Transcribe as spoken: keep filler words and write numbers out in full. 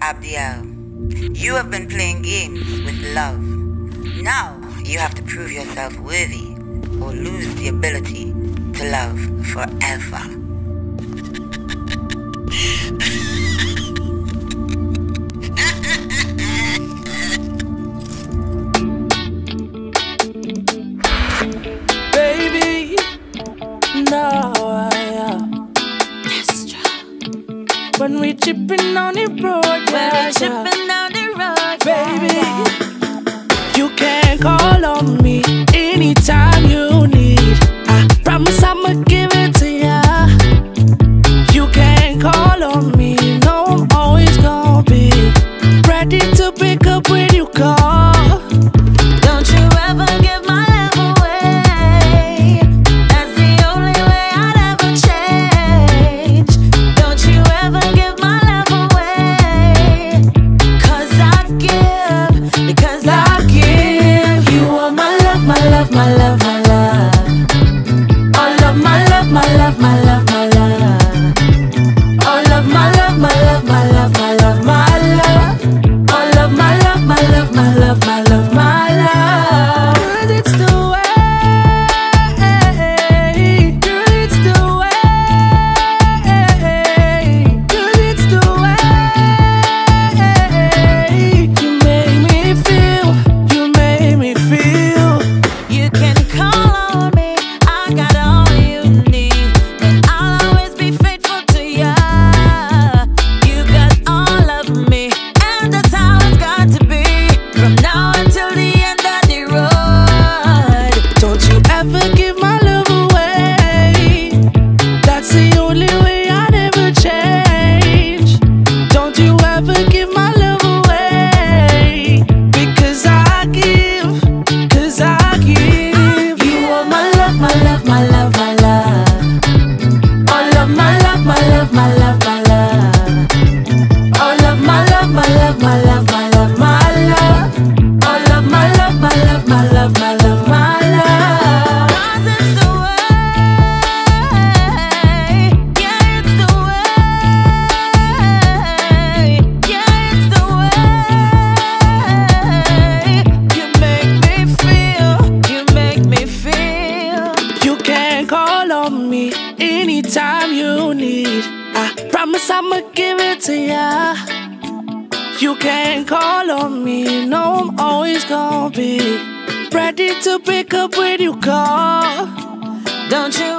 Abdiel, you have been playing games with love. Now you have to prove yourself worthy or lose the ability to love forever. Baby, no, yeah. When we chipping on the road, yeah, When we yeah. chipping on the road, Baby, yeah. you can call on me anytime you need. I promise I'ma give it to ya. You can call on me, know I'm always gonna be ready to pick up when you call. Don't you ever give my love away. That's the only way I'd ever change. Don't you ever give my love away. Cause I give, because I, I give you all my love, my love, my love, my love. All of my love, my love, my love, my love. All of my love, my love, my love, my love, my love. All of my love, my love, my love, my love, my love. Girl, it's the way. Girl, it's the way. Girl, it's the way. You make me feel. You make me feel. you can call on me. I got all you need, and I'll always be faithful to ya. You got all of me, and that's how it's got to be. From now until the end of the road. Don't you ever give my love away. That's the only way I'd ever change. Don't you ever give my love away. Because I give, cause I give you all my love, my love, my love, my love. All of my love, my love, my love, my love. All of my love, my love, my love, my love, my love. All of my love, my love, my love, my love, my love. Cause it's the way. Yeah, it's the way. Yeah, it's the way. You make me feel. You make me feel. You can call on me anytime you need. I promise I'ma give it to ya. You can call on me, know I'm always gonna be ready to pick up when you call. Don't you